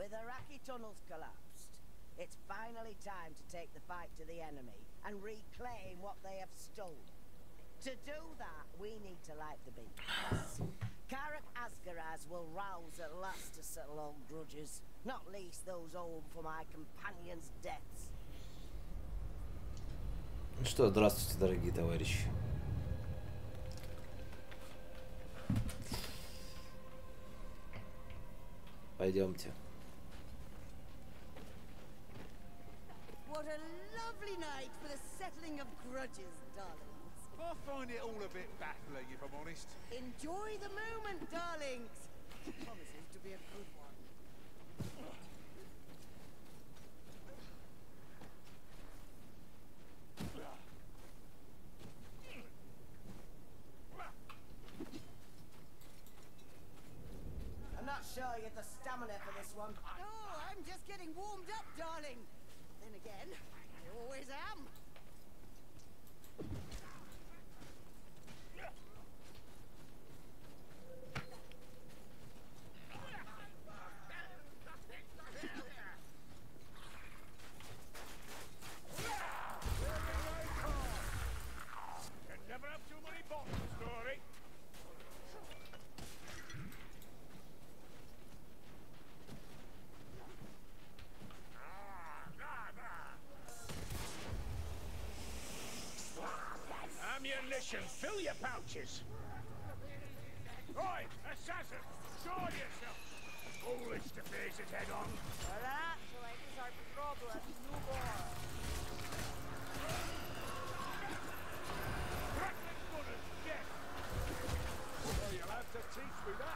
With the Raki tunnels collapsed, it's finally time to take the fight to the enemy and reclaim what they have stolen. To do that, we need to light the beacons. Karak Asgaraz will rouse at last to settle all grudges, not least those old for my companions' deaths. Ну что, здравствуйте, дорогие товарищи. Пойдемте. What a lovely night for the settling of grudges, darlings. I find it all a bit baffling, if I'm honest. Enjoy the moment, darlings. It promises to be a good one. I'm not sure you have the stamina for this one. Oh, I'm just getting warmed up, darling. Then again, I always am. Fill your pouches. Oi, assassin, show yourself. Foolish to face it head on. Well, actually, it's our problem, no more. Crackling gunners, yes. Well, you'll have to teach me that.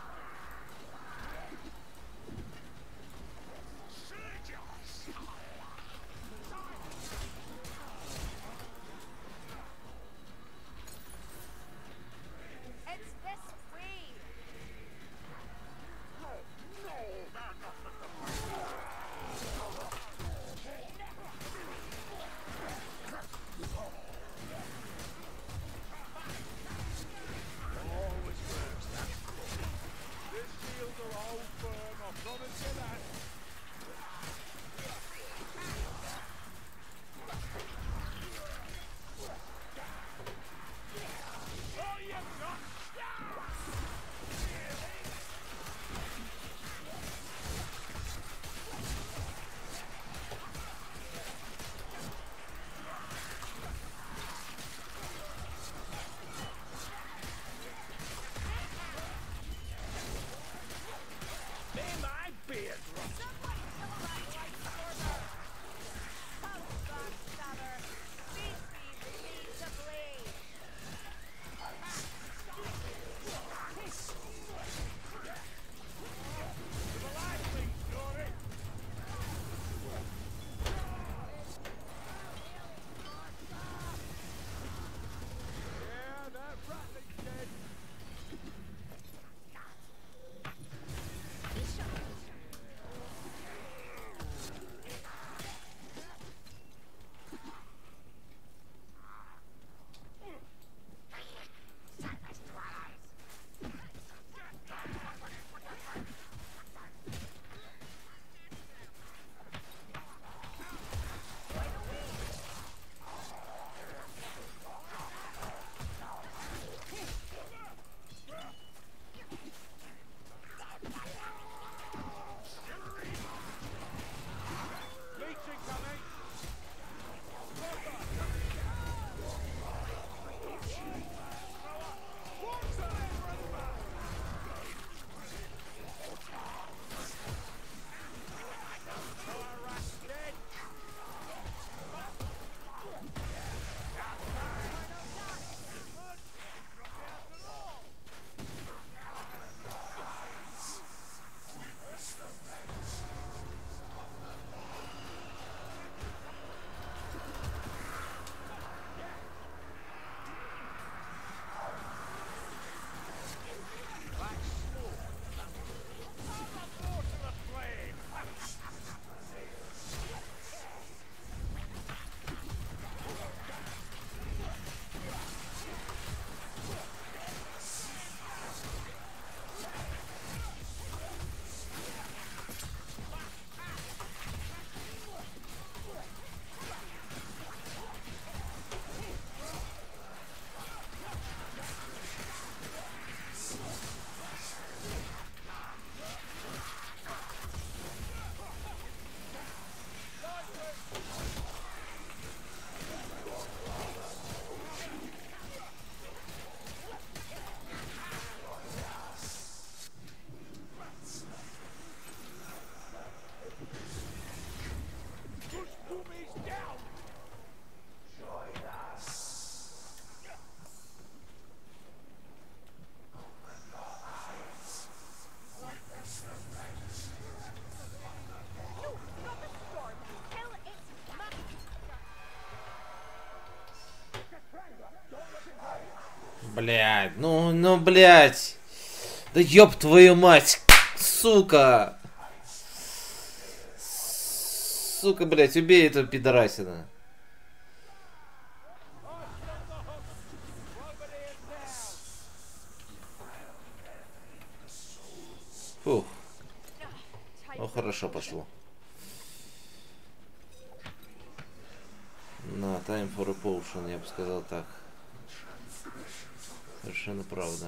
Блядь, ну, блядь. Да ёб твою мать, сука. Сука, блядь, убей эту пидорасина. Фух. Ну, хорошо пошло. На, time for a potion, я бы сказал так. Совершенно правда.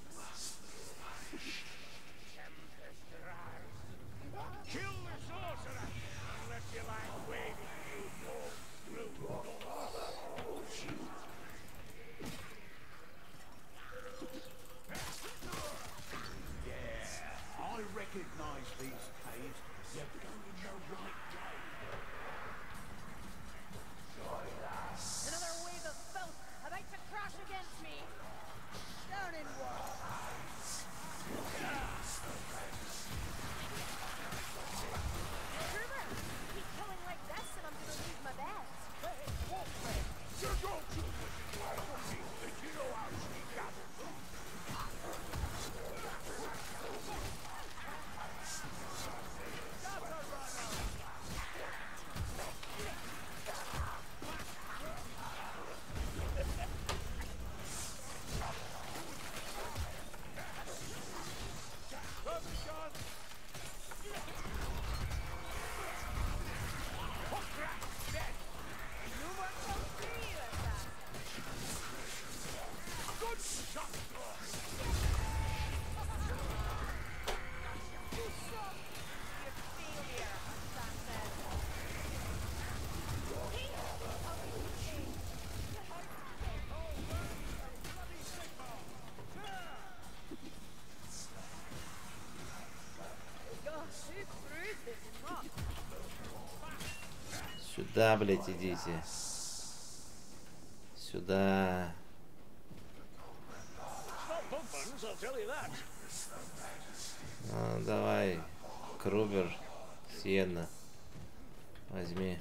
I recognize these caves. You're going the right way. Another wave of filth about to crash against me. Down in one. Trooper, keep killing like this and I'm gonna lose my bed. You don't do it. You know how she got it. No more kills for you, assassin. Good shot. You failure, assassin. Gosh, who threw this rock? Сюда, блядь, идите. Сюда. Not bumpins, I'll tell you that. Ну, давай. Крубер. Сиенна. Возьми.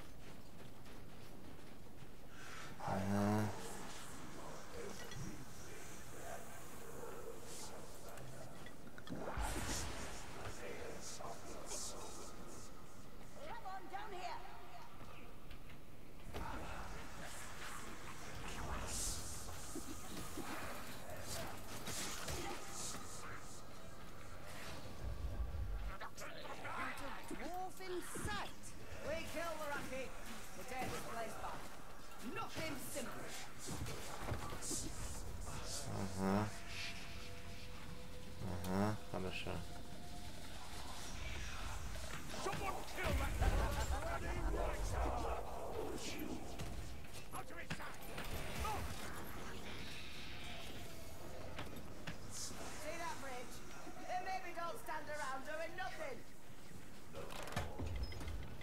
Ага. Come on, down here. Dwarf in sight. We kill the Raki. We take this place back. Nothing simple. Ага. Ага, хорошо. Someone kill that. Out of its sight. See that bridge? Maybe don't stand around doing nothing.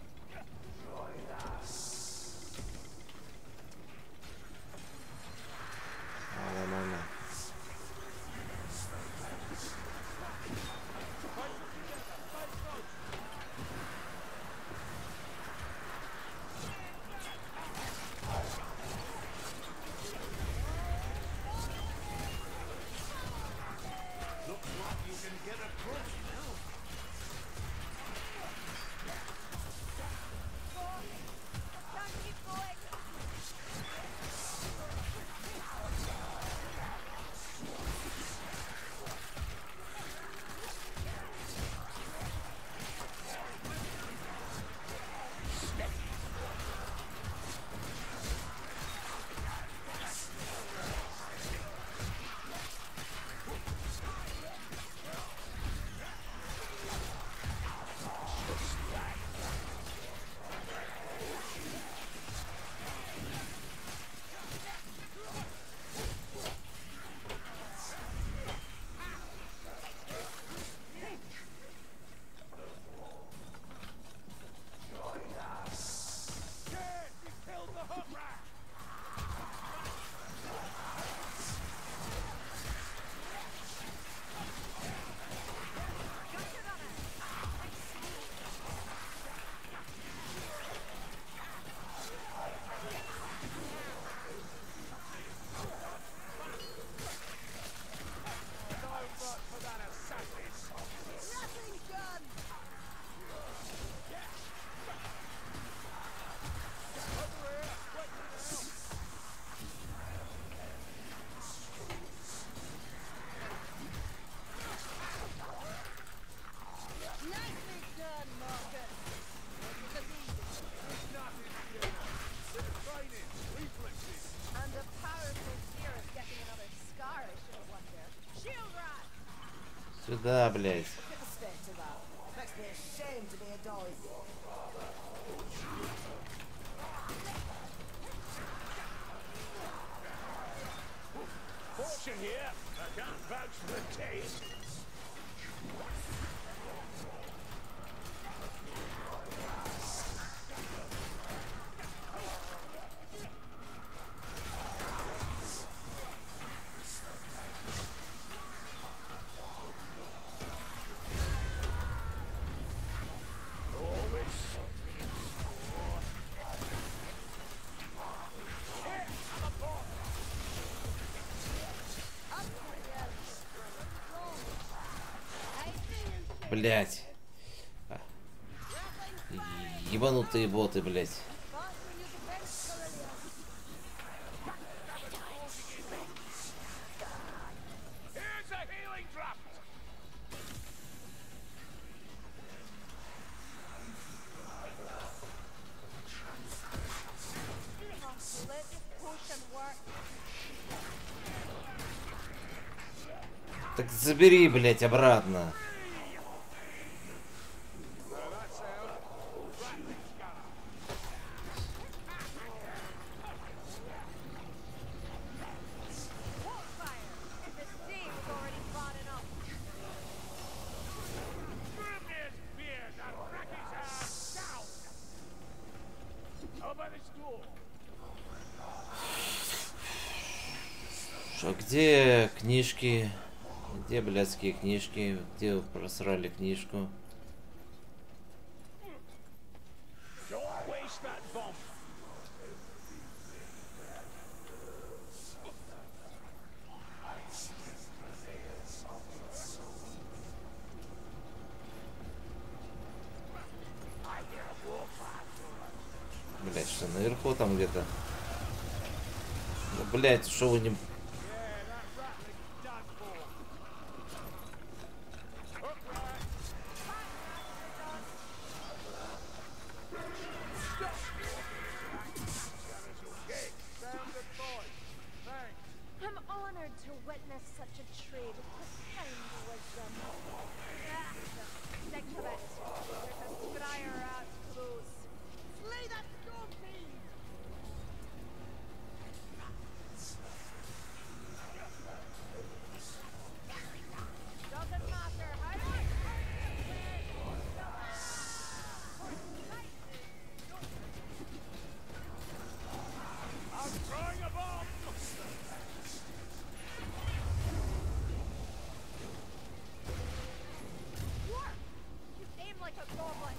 сюда, блядь. Look at the state of that. Makes me ashamed to be a doy. Fortune here. I can't vouch for the taste. Блять. Ебанутые боты, блять. Here's a healing drop. Let this potion work. Так забери, блять, обратно. Что, где книжки? Где блядские книжки? Где вы просрали книжку? Блять, что наверху там где-то? Ну, блять, что вы не... I'm honored to witness such a trade with kind wisdom. Sick of it. There's a scryer out close. Slay that storm fiend! Doesn't matter. I'm throwing a bomb. You aim like a goblin.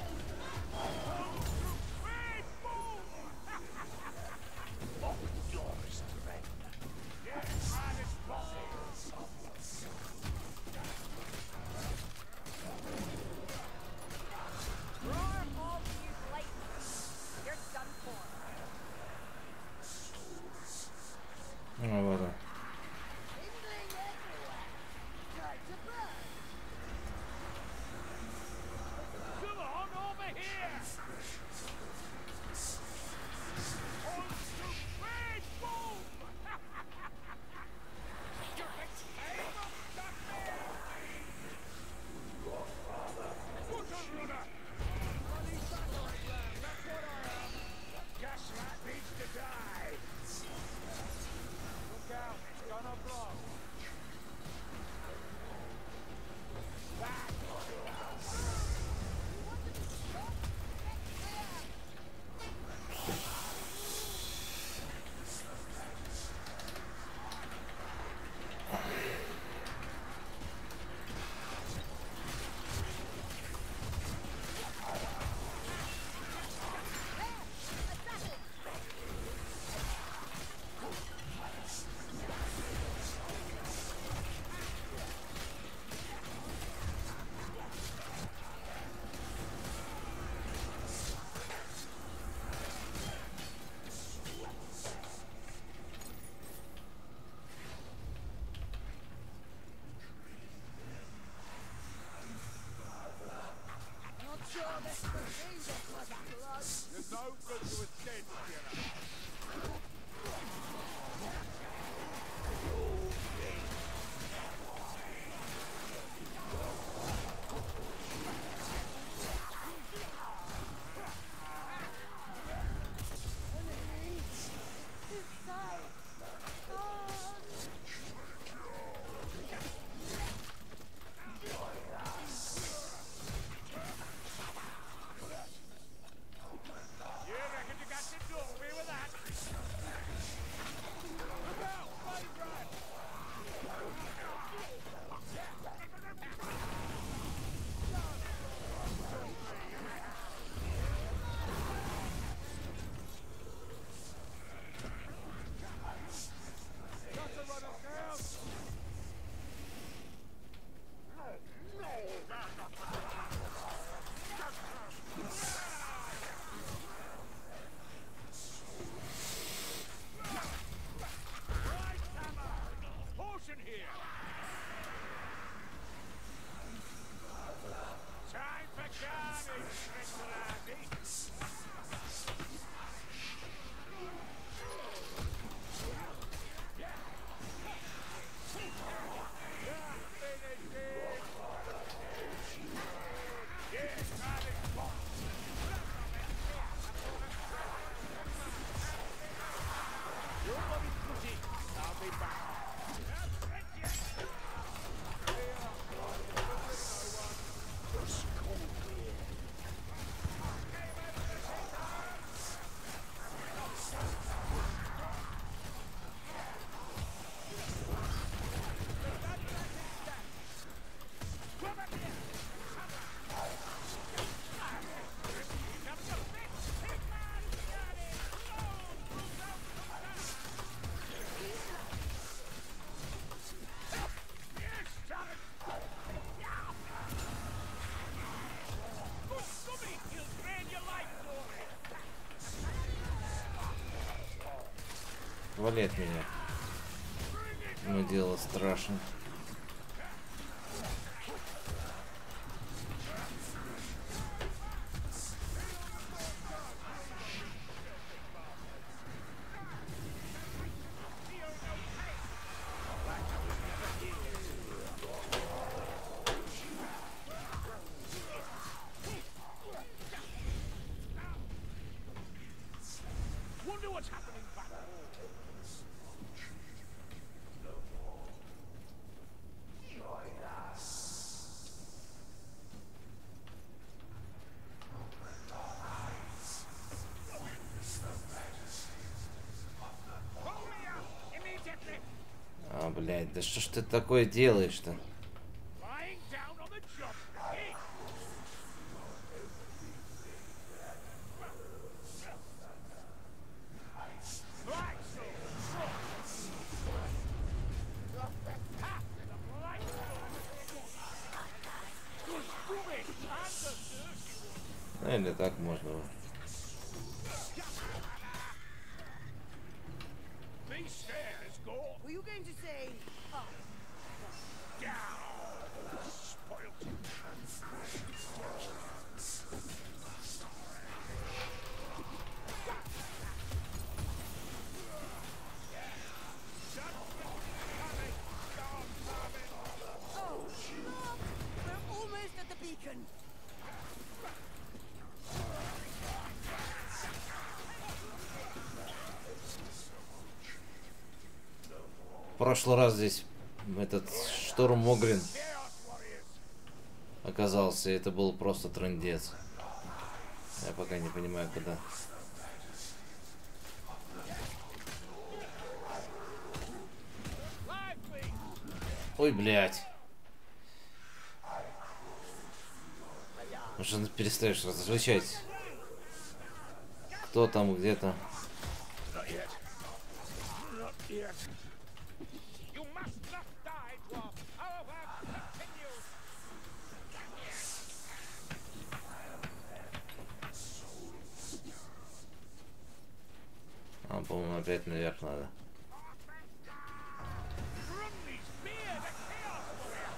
Roar all these lights. You're done for. Ну, вот. Come on over here. On to Red Bull. Aim up, Duckman. Put on, runner. Bloody battering ram, that's what I am. Gas rat needs to die. Look out, it's gonna blow. You're no good to a dead killer. Вали от меня. Ну, дело страшно. Wonder what's happening back home. Pull me up immediately. А, блядь, да что ж ты такое делаешь-то? Lying down on the job. Hey. Right, so. Ha! The light. Good moving. And the dirty one. Ну, или так можно. These stairs go Were you going to say, oh, down. Spoiled. oh, look, we're almost at the beacon. В прошлый раз здесь этот Шторм Могрин Chaos warriors. оказался, и это был просто трындец. Я пока не понимаю, куда. Lively. Ой, блядь. Может, перестаешь различать, кто там где-то. Not yet. Not yet. You must not die, dwarf. Our work continues. А, по-моему, опять наверх надо. Run these spear the chaos warrior.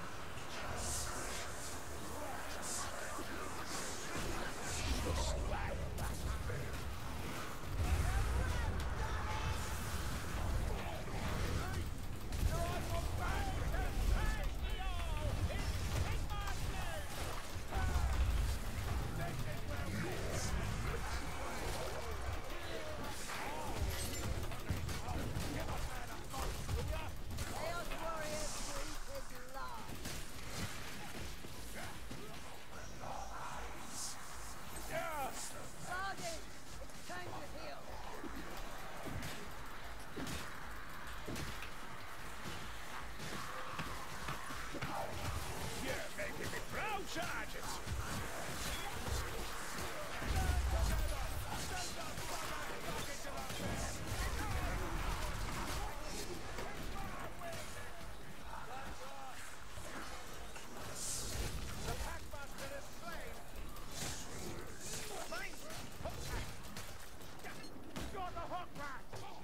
Chaos warriors breathe his last. Sergeant, it's time to heal. You're making me proud, Sergeant. The Packmaster is slain. Mine. Got the hook rat.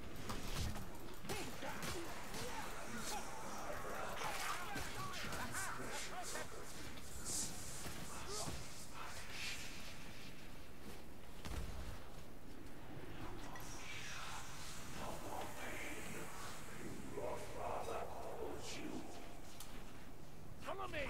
Follow me.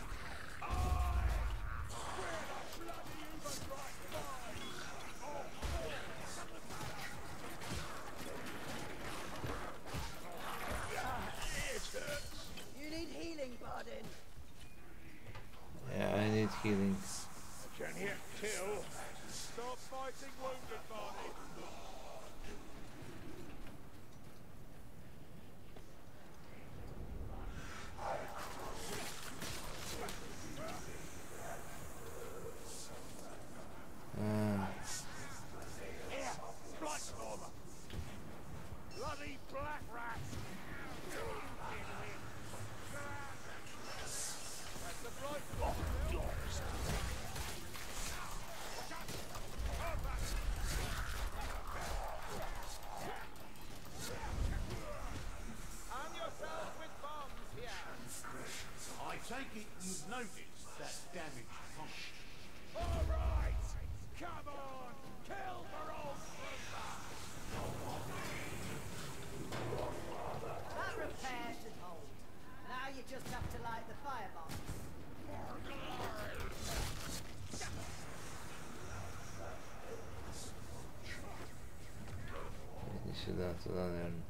You need healing, Pardon. Yeah, I need healing. Can you kill? Stop fighting wounded, Barney. Here, Blightstormer. Bloody black rat. That's the Blightstormer. Сюда, туда, наверное.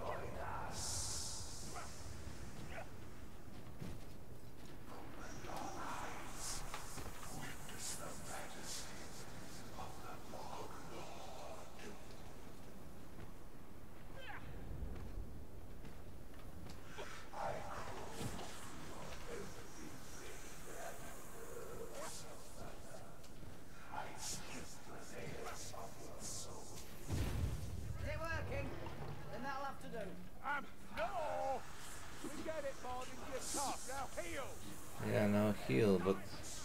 Is it working? Then that'll have to do. No! We get it, Martin, you're tough. Now heal! Yeah, now heal, but...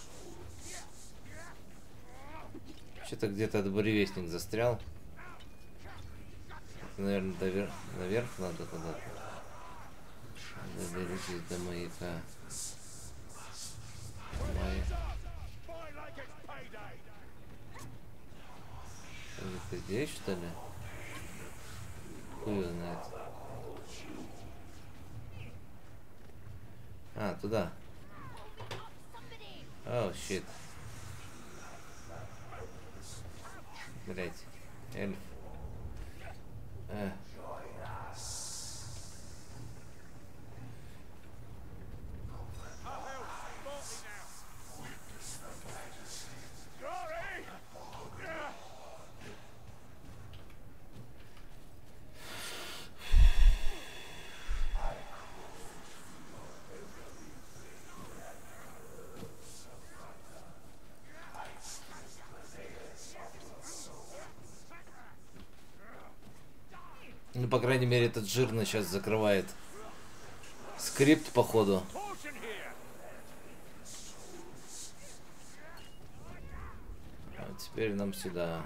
Что-то где-то буревестник застрял. Это, наверное, наверх надо куда-то. Доберитесь до маяка. Fight like it's payday! Где-то здесь, что ли? Хуй его знает. А, туда. О, щит. Блять. Эльф. Ну, по крайней мере, этот жирный сейчас закрывает скрипт, походу. А теперь нам сюда.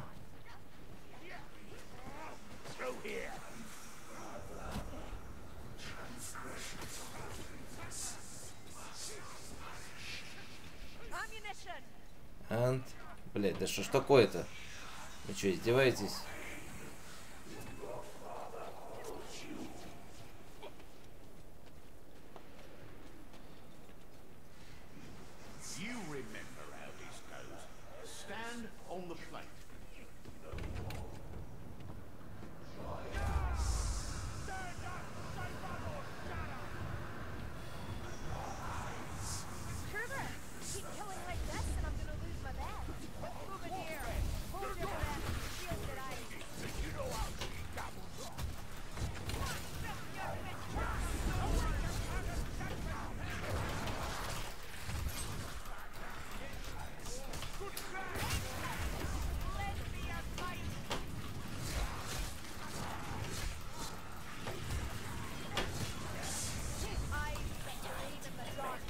Ант. Блять, да что ж такое-то? Вы что, издеваетесь? You remember how this goes. Stand on the plate. Kruger, keep killing like this and I'm gonna lose my bed. Move in here. Hold your breath. Shield that I... You know how she doubles. I believe in the dark.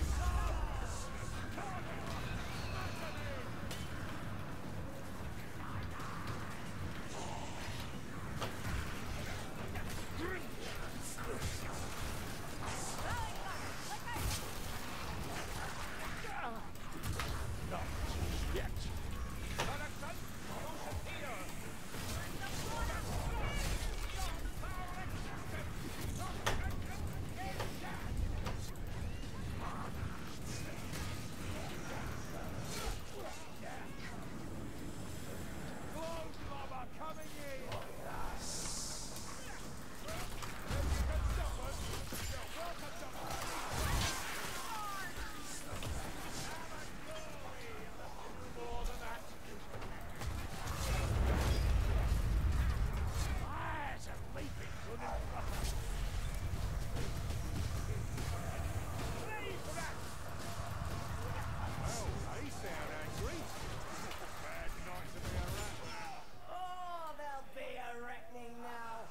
Oh, there'll be a reckoning now.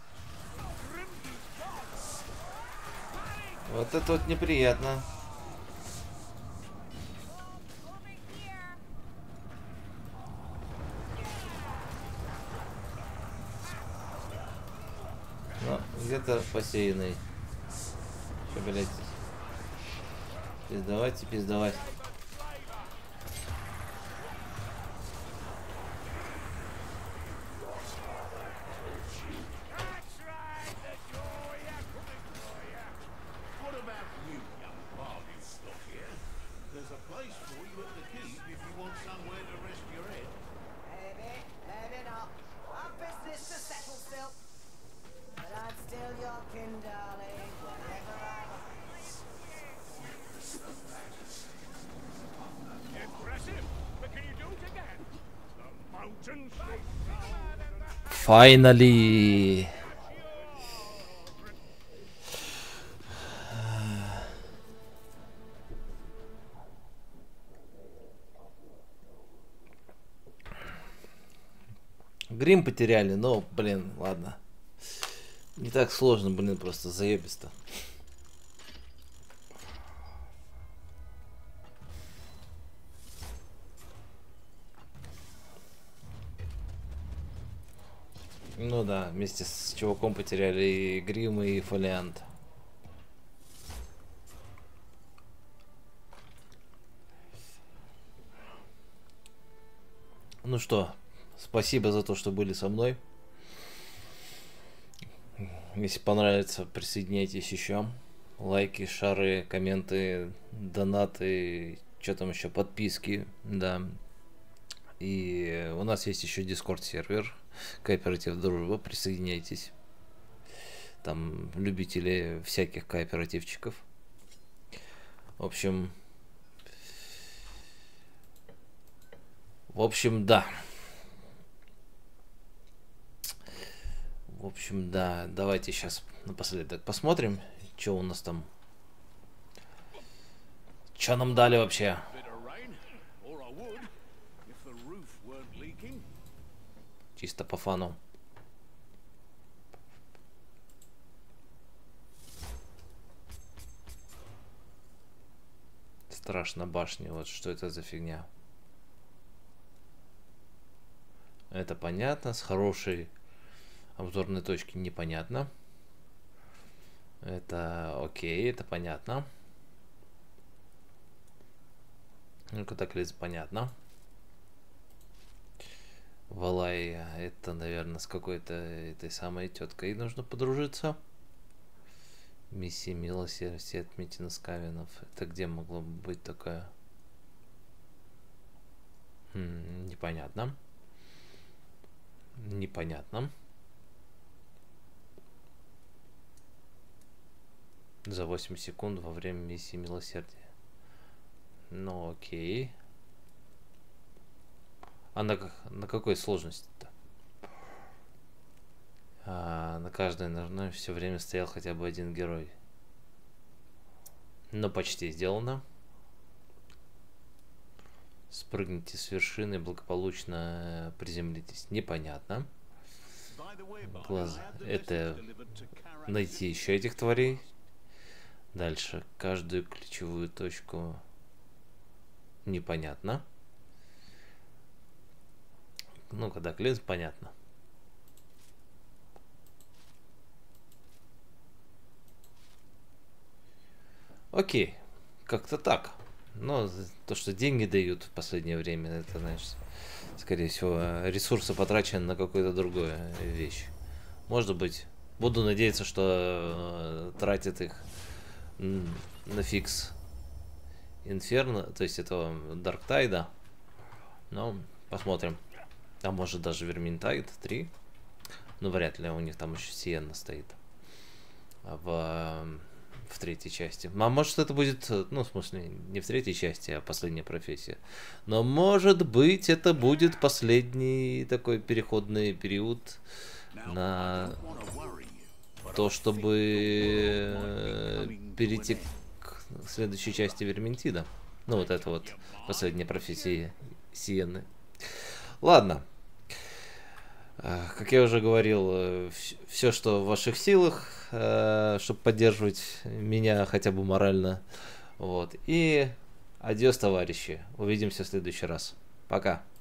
Вот это вот неприятно. Over here. Но где-то посеянный. Что, блять? Пиздавайте, пиздавать. What about you, young bargain stock here? There's a place for you at the keep if you want somewhere to rest your head. Maybe, maybe not. I've business to settle still. Spartans. Finally. Грим потеряли, но, блин, ладно. Не так сложно, блин, просто заебисто. Ну да, вместе с чуваком потеряли и Грим, и Фолиант. Ну что, спасибо за то, что были со мной. Если понравится, присоединяйтесь еще. Лайки, шары, комменты, донаты, что там еще, подписки, да. И у нас есть еще Discord сервер, кооператив дружба, присоединяйтесь. Там любители всяких кооперативчиков. В общем, да. В общем, да. Давайте сейчас напоследок посмотрим, что у нас там. Что нам дали вообще? Чисто по фану. Страшно башни. Вот что это за фигня? Это понятно. С хорошей обзорной точки непонятно. Это окей, это понятно. Ну, катаклизм понятно. Валай, это, наверное, с какой-то этой самой теткой нужно подружиться. Миссия милосердия отметина Скавинов. Это где могло быть такое? Непонятно. Непонятно. За 8 секунд во время миссии милосердия. Ну окей. А на какой сложности-то? На каждой ножной все время стоял хотя бы один герой. Но почти сделано. Спрыгните с вершины, благополучно приземлитесь. Непонятно. Глаза. Это найти еще этих тварей. Дальше. Каждую ключевую точку. Непонятно. Ну, когда клиент, понятно. Окей. Как-то так. Но то, что деньги дают в последнее время, это, знаешь, скорее всего, ресурсы потрачены на какую-то другую вещь. Может быть. Буду надеяться, что тратят их на фикс Инферно, то есть этого Дарктайда. Но посмотрим. А может даже Верминтайд 3. Но вряд ли у них там еще Сиенна стоит. В третьей части. А может это будет, ну в смысле, не в третьей части, а последняя профессия. Но может быть это будет последний такой переходный период на то, чтобы перейти к следующей части Верминтида. Ну вот это вот последняя профессия Сиенны. Ладно. Как я уже говорил, все, что в ваших силах, чтобы поддерживать меня хотя бы морально. Вот. И адьос, товарищи. Увидимся в следующий раз. Пока.